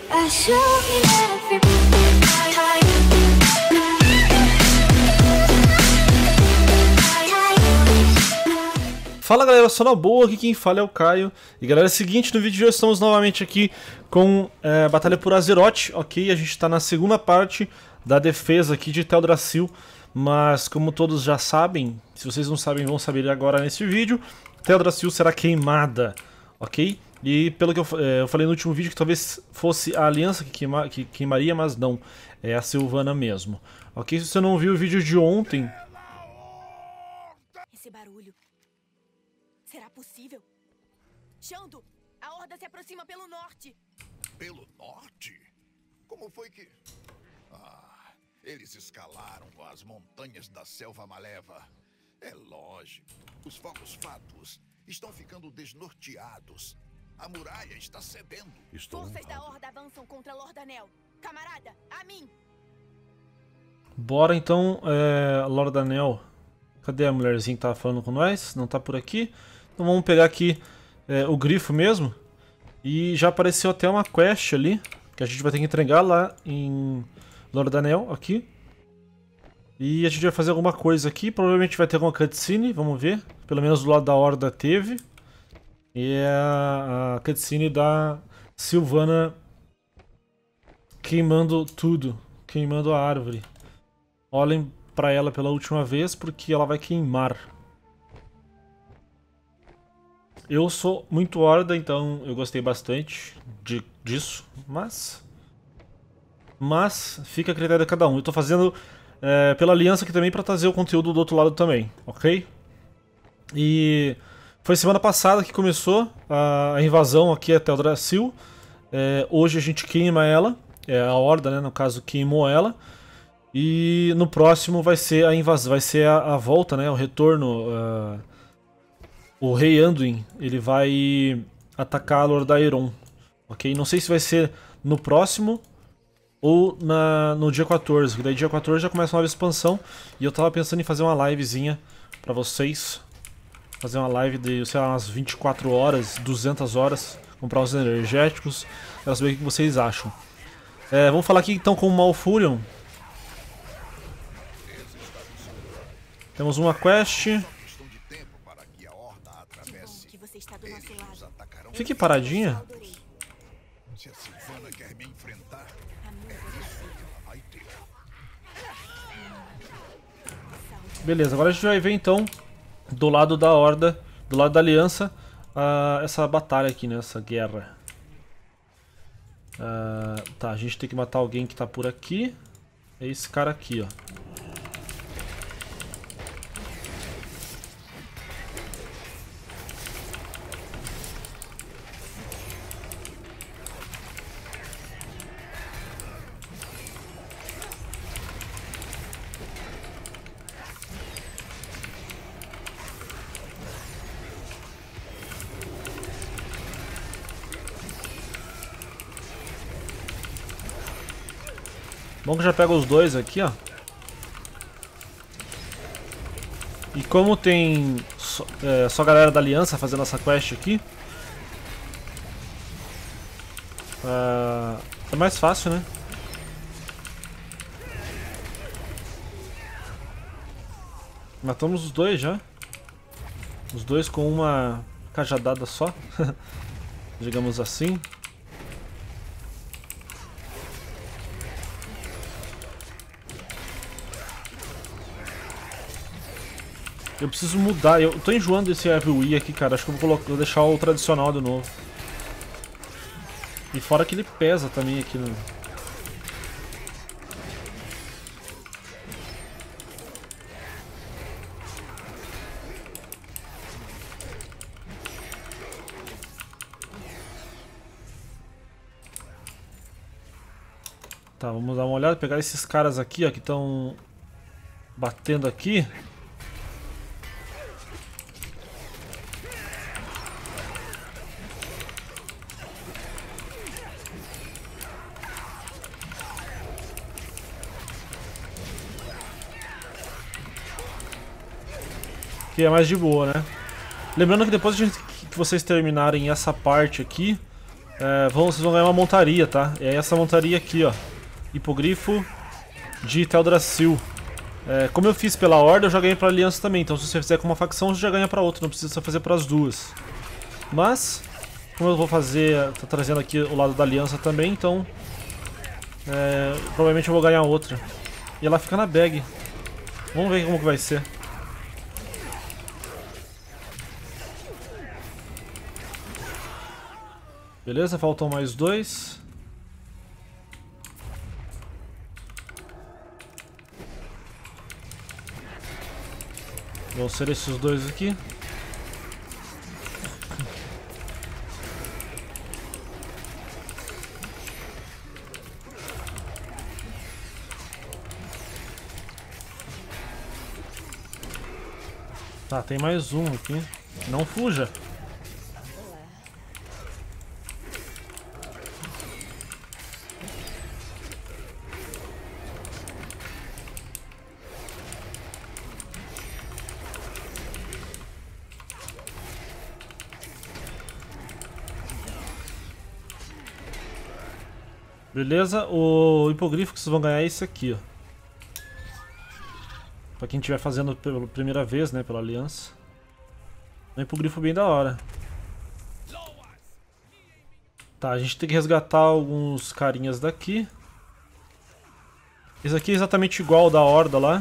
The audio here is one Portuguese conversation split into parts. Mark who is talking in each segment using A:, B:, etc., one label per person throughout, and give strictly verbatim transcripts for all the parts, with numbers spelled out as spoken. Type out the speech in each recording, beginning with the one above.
A: Fala galera, só na boa, aqui quem fala é o Caio. E galera, é o seguinte, no vídeo de hoje estamos novamente aqui com é, Batalha por Azeroth, ok? A gente está na segunda parte da defesa aqui de Teldrassil. Mas como todos já sabem, se vocês não sabem vão saber agora nesse vídeo, Teldrassil será queimada, ok? E pelo que eu, é, eu falei no último vídeo que talvez fosse a Aliança que, queima, que queimaria, mas não, é a Sylvana mesmo, ok? Se você não viu o vídeo de ontem...
B: Esse barulho... Será possível? Xando, a horda se aproxima pelo norte.
C: Pelo norte? Como foi que... Ah, eles escalaram as montanhas da Selva Maleva. É lógico, os focos fátuos estão ficando desnorteados. A muralha está cedendo.
B: Estou Forças da horda avançam contra Lordanel. Camarada, a mim!
A: Bora então, é, Lordanel. Cadê a mulherzinha que tava falando com nós? Não tá por aqui. Então vamos pegar aqui é, o grifo mesmo. E já apareceu até uma quest ali, que a gente vai ter que entregar lá em Lordanel, aqui. E a gente vai fazer alguma coisa aqui. Provavelmente vai ter alguma cutscene, vamos ver. Pelo menos do lado da horda teve. E é a, a cutscene da Sylvana queimando tudo. Queimando a árvore. Olhem pra ela pela última vez, porque ela vai queimar. Eu sou muito horda, então eu gostei bastante de, disso, mas... Mas fica a critério de cada um. Eu tô fazendo é, pela aliança aqui também pra trazer o conteúdo do outro lado também, ok? E foi semana passada que começou a, a invasão aqui a Teldrassil. É, hoje a gente queima ela, é, a horda, né, no caso queimou ela. E no próximo vai ser a invasão, vai ser a, a volta, né, o retorno... Uh, O rei Anduin, ele vai atacar a Lordaeron, ok? Não sei se vai ser no próximo ou na, no dia quatorze, que daí dia quatorze já começa uma nova expansão. E eu tava pensando em fazer uma livezinha pra vocês. Fazer uma live de, sei lá, umas vinte e quatro horas, duzentas horas. Comprar uns energéticos, pra saber o que vocês acham. É, vamos falar aqui então com o Malfurion. Temos uma quest... Fique paradinha.
C: Se a Sylvana quer me enfrentar, vai ter.
A: Beleza, agora a gente vai ver então do lado da horda, do lado da aliança, uh, essa batalha aqui, né? Essa guerra. Uh, tá, a gente tem que matar alguém que tá por aqui. É esse cara aqui, ó. Bom que já pega os dois aqui, ó. E como tem só, é, só a galera da aliança fazendo essa quest aqui, é, é mais fácil, né? Matamos os dois já. Os dois com uma cajadada só. Digamos assim. Eu preciso mudar, eu tô enjoando desse A V I aqui, cara. Acho que eu vou, colocar, vou deixar o tradicional de novo. E fora que ele pesa também aqui no... Tá, vamos dar uma olhada, pegar esses caras aqui, ó, que estão batendo aqui. Que é mais de boa, né? Lembrando que depois de que vocês terminarem essa parte aqui, é, vão, vocês vão ganhar uma montaria, tá? É essa montaria aqui, ó. Hipogrifo de Teldrassil. É, como eu fiz pela Horda, eu já ganhei pra Aliança também. Então se você fizer com uma facção, você já ganha pra outra. Não precisa fazer pras duas. Mas, como eu vou fazer... Tô trazendo aqui o lado da Aliança também, então... É, provavelmente eu vou ganhar outra. E ela fica na bag. Vamos ver como que vai ser. Beleza, faltam mais dois. Vão ser esses dois aqui. Tá, tem mais um aqui. Não fuja. Beleza, o hipogrifo que vocês vão ganhar é esse aqui, ó. Pra quem estiver fazendo pela primeira vez, né, pela Aliança. Um hipogrifo bem da hora. Tá, a gente tem que resgatar alguns carinhas daqui. Esse aqui é exatamente igual ao da Horda lá.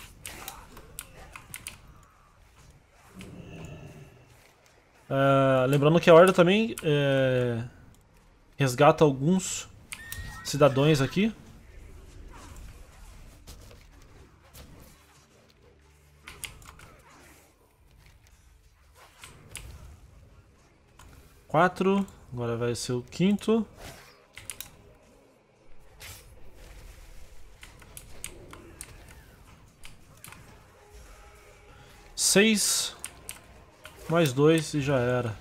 A: Uh, lembrando que a Horda também é, resgata alguns cidadãos aqui. Quatro. Agora vai ser o quinto. Seis. Mais dois e já era.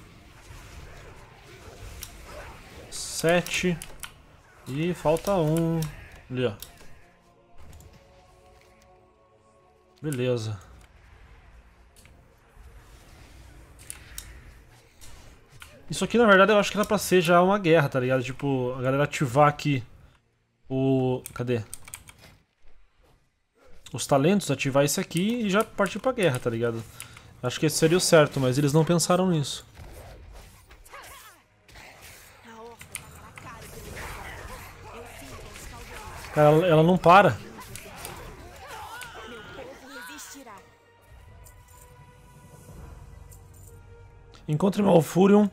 A: Sete. E falta um. Ali, ó. Beleza. Isso aqui, na verdade, eu acho que era pra ser já uma guerra, tá ligado? Tipo, a galera ativar aqui o... Cadê? Os talentos, ativar esse aqui e já partir pra guerra, tá ligado? Acho que esse seria o certo, mas eles não pensaram nisso. Cara, ela, ela não para. Encontre Malfurion.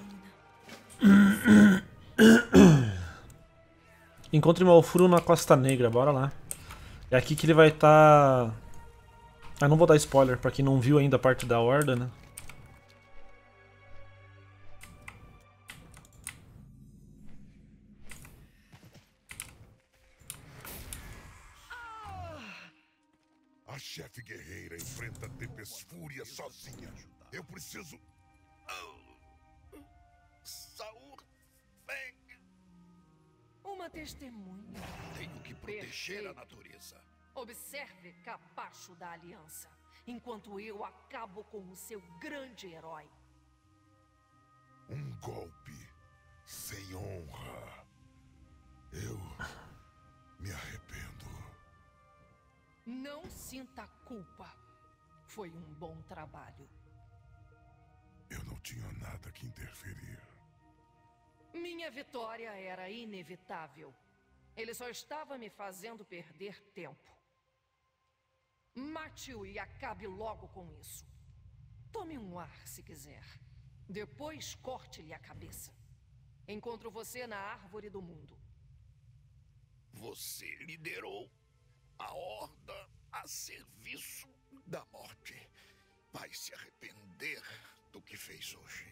A: Encontre Malfurion na Costa Negra, bora lá. É aqui que ele vai estar... Tá... Ah, não vou dar spoiler pra quem não viu ainda a parte da Horda, né?
C: A chefe guerreira enfrenta Tempest Fúria sozinha. Eu preciso... Saur, vem!
D: Uma testemunha.
C: Tenho que proteger a
D: Perfeito.
C: natureza.
D: Observe capacho da Aliança, enquanto eu acabo com o seu grande herói.
C: Um golpe sem honra. Eu me arrependo.
D: Não sinta culpa. Foi um bom trabalho.
C: Eu não tinha nada que interferir.
D: Minha vitória era inevitável. Ele só estava me fazendo perder tempo. Mate-o e acabe logo com isso. Tome um ar se quiser. Depois corte-lhe a cabeça. Encontro você na árvore do mundo.
C: Você liderou a Horda a serviço da morte. Vai se arrepender do que fez hoje.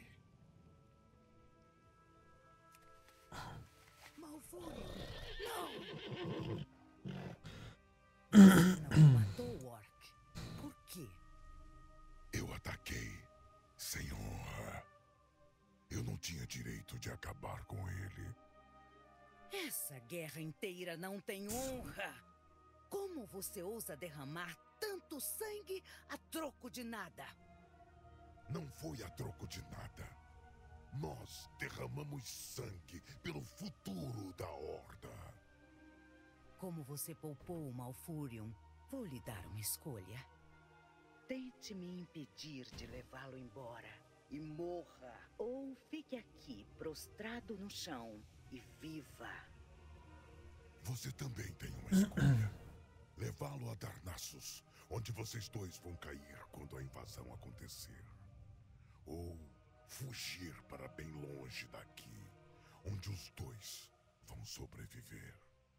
E: Malfurion, não! Você não matou o Orc. Por quê?
C: Eu ataquei sem honra. Eu não tinha direito de acabar com ele.
E: Essa guerra inteira não tem honra. Como você ousa derramar tanto sangue a troco de nada?
C: Não foi a troco de nada.
F: Nós derramamos sangue pelo futuro da Horda.
E: Como você poupou o Malfurion, vou lhe dar uma escolha. Tente me impedir de levá-lo embora e morra. Ou fique aqui, prostrado no chão, e viva.
F: Você também tem uma escolha. Levá-lo a Darnassus, onde vocês dois vão cair quando a invasão acontecer. Ou fugir para bem longe daqui, onde os dois vão sobreviver.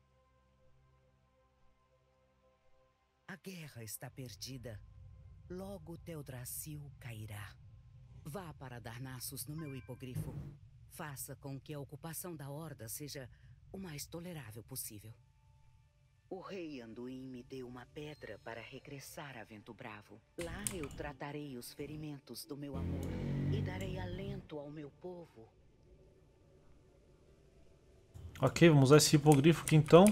E: A guerra está perdida. Logo Teldrassil cairá. Vá para Darnassus no meu hipogrifo. Faça com que a ocupação da Horda seja o mais tolerável possível. O rei Anduin me deu uma pedra para regressar a Vento Bravo. Lá eu tratarei os ferimentos do meu amor e darei alento ao meu povo.
A: Ok, vamos usar esse hipogrifo aqui então.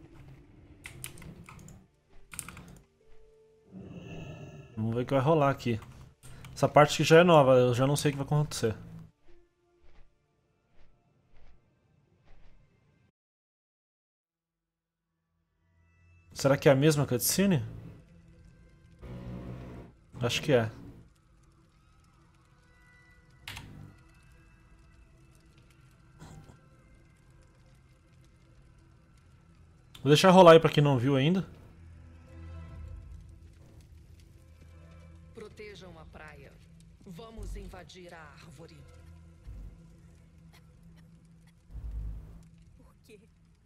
A: Vamos ver o que vai rolar aqui. Essa parte que já é nova, eu já não sei o que vai acontecer. Será que é a mesma cutscene? Acho que é. Vou deixar rolar aí pra quem não viu ainda.
D: Protejam a praia. Vamos invadir a árvore.
B: Por quê?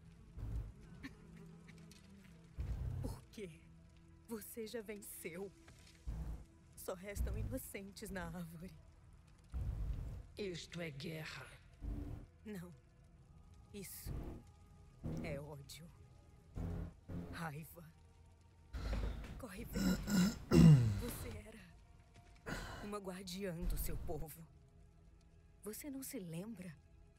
B: Por quê? Você já venceu. Só restam inocentes na árvore.
D: Isto é guerra.
B: Não. Isso é ódio. Raiva. Corre bem. Você era uma guardiã do seu povo. Você não se lembra?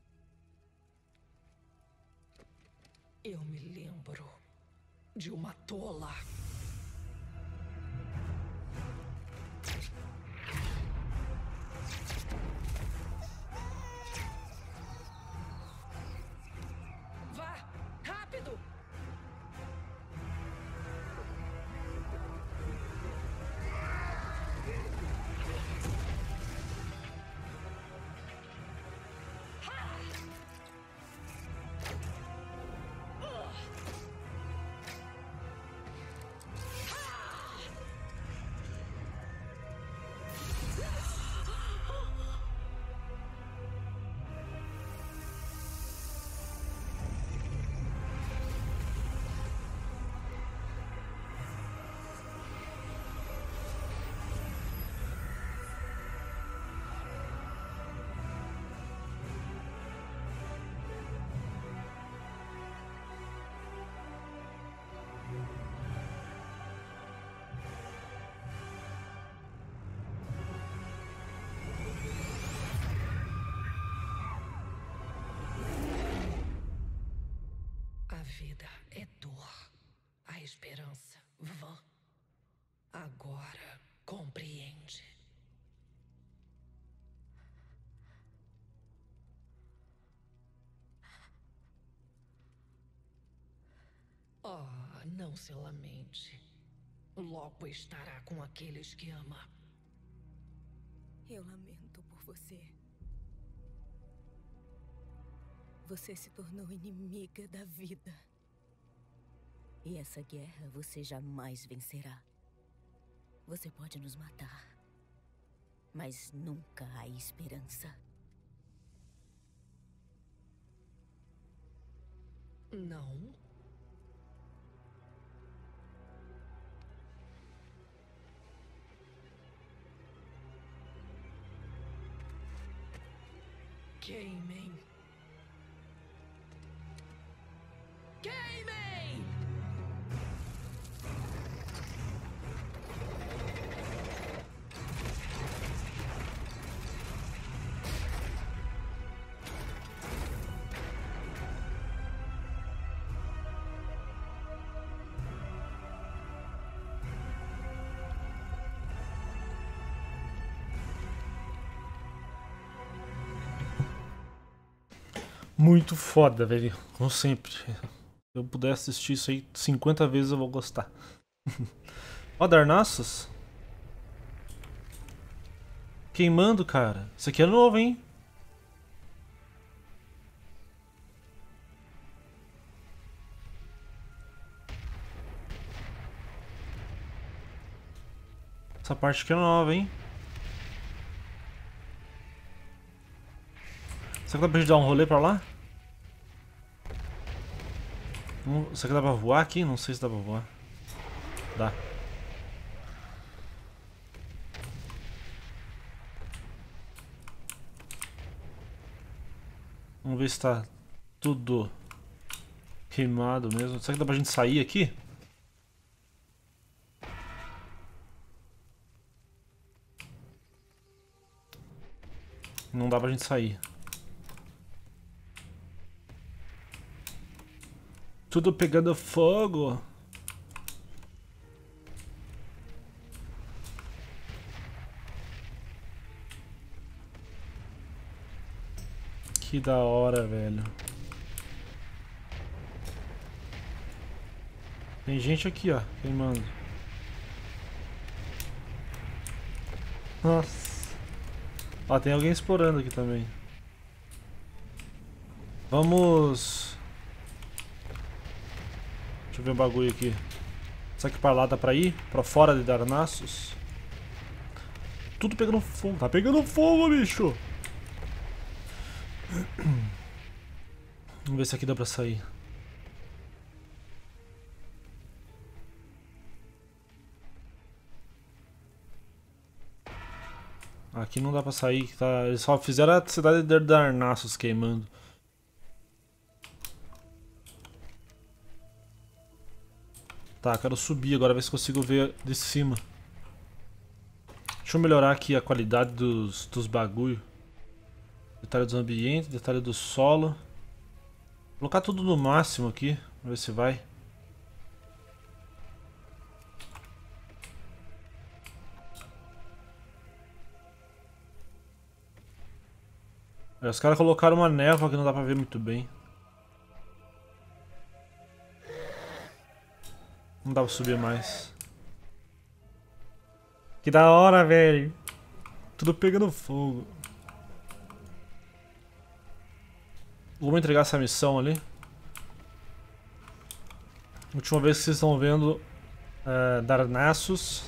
D: Eu me lembro de uma tola. Vá, rápido! A vida é dor, a esperança vã. Agora compreende. Oh, não se lamente. Logo estará com aqueles que ama.
B: Eu lamento por você. Você se tornou inimiga da vida. E essa guerra você jamais vencerá. Você pode nos matar, mas nunca há esperança.
D: Não? Queimem. Queimem!
A: muito foda, velho. Como sempre. Se eu puder assistir isso aí cinquenta vezes eu vou gostar. Ó, Darnassus. Queimando, cara. Isso aqui é novo, hein? Essa parte aqui é nova, hein? Será que dá pra gente dar um rolê pra lá? Hum, será que dá pra voar aqui? Não sei se dá pra voar. Dá. Vamos ver se tá tudo queimado mesmo. Será que dá pra gente sair aqui? Não dá pra gente sair. Tudo pegando fogo. Que da hora, velho. Tem gente aqui, ó, queimando. Nossa. Ó, tem alguém explorando aqui também. Vamos... Deixa eu ver um bagulho aqui. Será que pra lá dá pra ir? Pra fora de Darnassus? Tudo pegando fogo. Tá pegando fogo, bicho! Vamos ver se aqui dá pra sair. Aqui não dá pra sair, tá? Eles só fizeram a cidade de Darnassus queimando. Tá, quero subir agora, ver se consigo ver de cima. Deixa eu melhorar aqui a qualidade dos, dos bagulho. Detalhe dos ambientes, detalhe do solo. Vou colocar tudo no máximo aqui, vamos ver se vai. Os caras colocaram uma névoa que não dá pra ver muito bem. Não dá pra subir mais. Que da hora, velho. Tudo pegando fogo. Vamos entregar essa missão ali. Última vez que vocês estão vendo uh, Darnassus.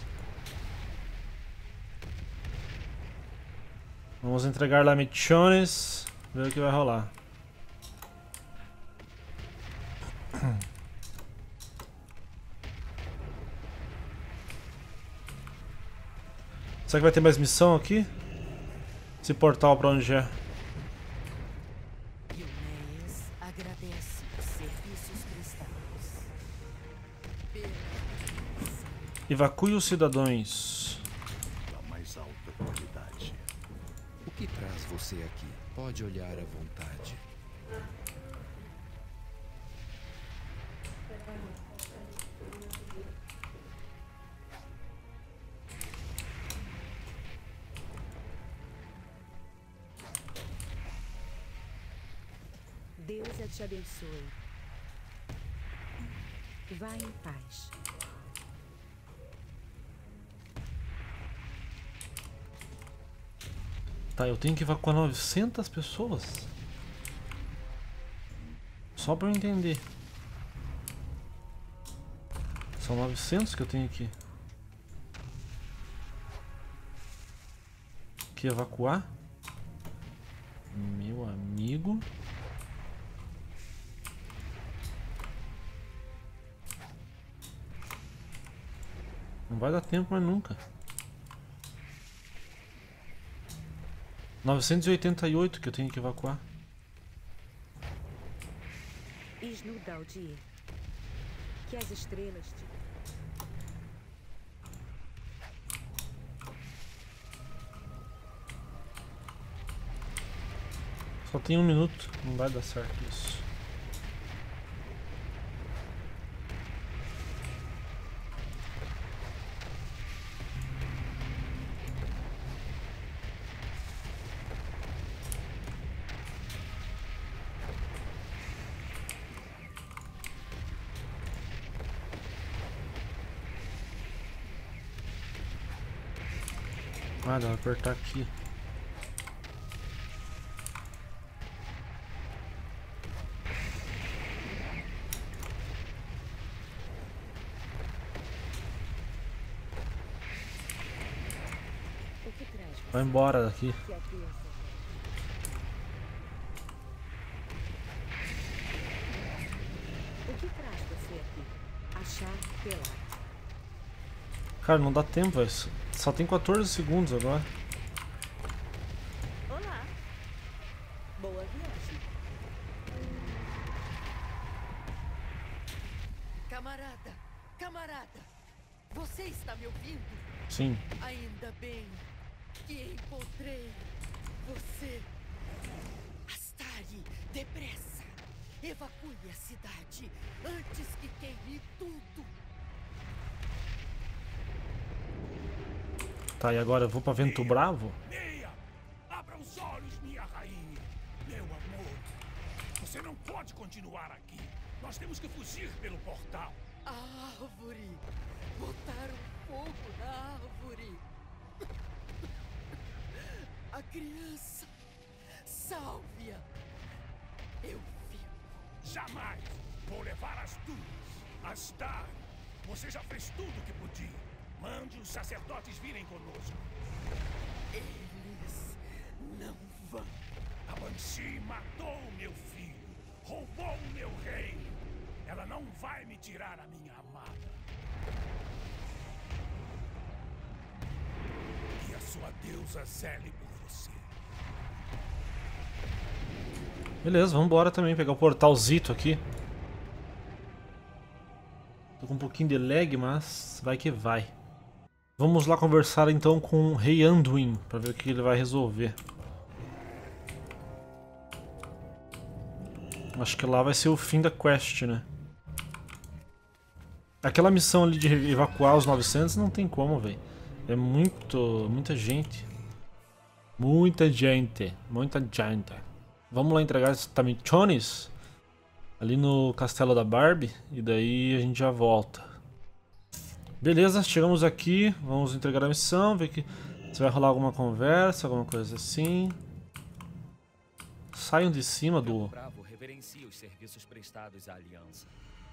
A: Vamos entregar lá Michones. Ver o que vai rolar. Será que vai ter mais missão aqui? Esse portal pra onde é?
B: Agradece os serviços prestados.
A: Evacue os cidadãos.
G: Da mais alta qualidade. O que traz você aqui? Pode olhar à vontade.
E: Deus te abençoe. Vá em paz.
A: Tá, eu tenho que evacuar novecentas pessoas? Só pra eu entender. São novecentos que eu tenho aqui. Que evacuar? Meu amigo. Não vai dar tempo mais nunca. novecentos e oitenta e oito que eu tenho que evacuar.
E: Isnudaldir. Que as estrelas te...
A: Só tem um minuto, não vai dar certo isso. Ah, dá pra apertar aqui. Vai embora daqui.
B: O que traz você aqui? Achar pelado.
A: Cara, não dá tempo, velho. Só tem quatorze segundos agora.
B: Olá. Boa viagem.
D: Camarada, camarada, você está me ouvindo?
A: Sim.
D: Ainda bem que encontrei você. Astari, depressa. Evacue a cidade antes que queime tudo.
A: Tá, e agora eu vou pra Vento Bravo?
F: Meia! Abra os olhos, minha rainha! Meu amor! Você não pode continuar aqui! Nós temos que fugir pelo portal!
D: A árvore! Botaram fogo na árvore! A criança! Salve-a! Eu fico!
F: Jamais vou levar as duas! Astar! Você já fez tudo o que podia! Mande os sacerdotes virem conosco!
D: Eles não vão!
F: A Banshee matou meu filho! Roubou meu reino! Ela não vai me tirar a minha amada! Que a sua deusa zele por você!
A: Beleza, vambora também pegar o portalzito aqui. Tô com um pouquinho de lag, mas vai que vai. Vamos lá conversar então com o Rei Anduin, pra ver o que ele vai resolver. Acho que lá vai ser o fim da quest, né? Aquela missão ali de evacuar os novecentos não tem como, velho. É muito... muita gente. Muita gente. Muita gente. Vamos lá entregar esses tamichones ali no castelo da Barbie e daí a gente já volta. Beleza, chegamos aqui, vamos entregar a missão, ver que se vai rolar alguma conversa, alguma coisa assim. Saiam de cima do...
H: Bravo reverencia os serviços prestados à Aliança.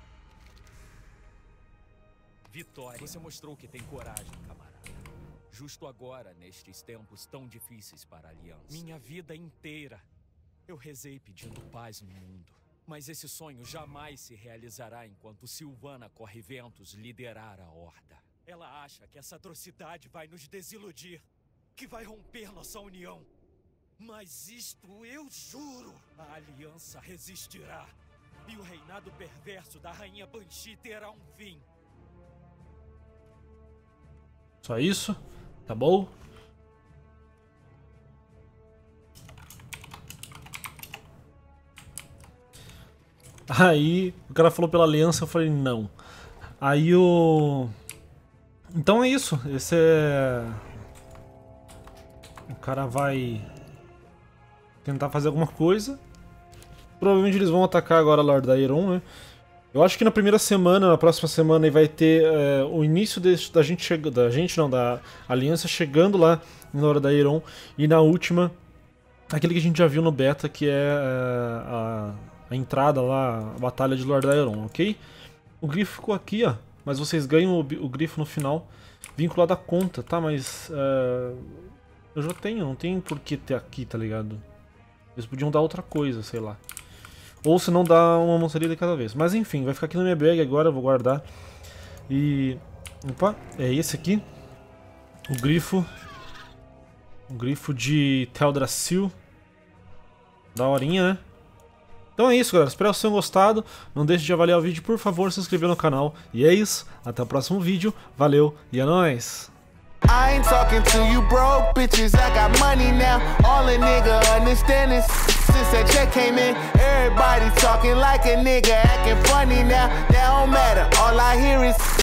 H: Vitória. Você mostrou que tem coragem, camarada. Justo agora, nestes tempos tão difíceis para a Aliança. Minha vida inteira eu rezei pedindo paz no mundo. Mas esse sonho jamais se realizará enquanto Sylvana Corre-Ventos liderar a Horda. Ela acha que essa atrocidade vai nos desiludir, que vai romper nossa união. Mas isto eu juro! A Aliança resistirá, e o reinado perverso da Rainha Banshee terá um fim.
A: Só isso? Tá bom? Aí o cara falou pela aliança, eu falei não. Aí o... Então é isso, esse é... O cara vai tentar fazer alguma coisa. Provavelmente eles vão atacar agora a Lord Aeron, né? Eu acho que na primeira semana, na próxima semana, vai ter é, o início de, da gente chegando, da gente não, da aliança chegando lá em Lord Aeron. E na última, aquele que a gente já viu no beta, que é, é a... a entrada lá, a batalha de Lord Aeron, ok? O grifo ficou aqui, ó, mas vocês ganham o, o grifo no final, vinculado à conta, tá? Mas uh, eu já tenho, não tem por que ter aqui, tá ligado? Eles podiam dar outra coisa, sei lá. Ou se não dá uma montaria de cada vez. Mas enfim, vai ficar aqui na minha bag agora, eu vou guardar. E... opa, é esse aqui. O grifo. O grifo de Teldrassil. Daorinha, né? Então é isso, galera. Espero que vocês tenham gostado. Não deixe de avaliar o vídeo, por favor, se inscrever no canal. E é isso. Até o próximo vídeo. Valeu e é nóis!
I: I ain't talking to you broke bitches, I got money now. All a nigga understand is since that check came in, everybody talking like a nigga, acting funny now. That don't matter, all I hear is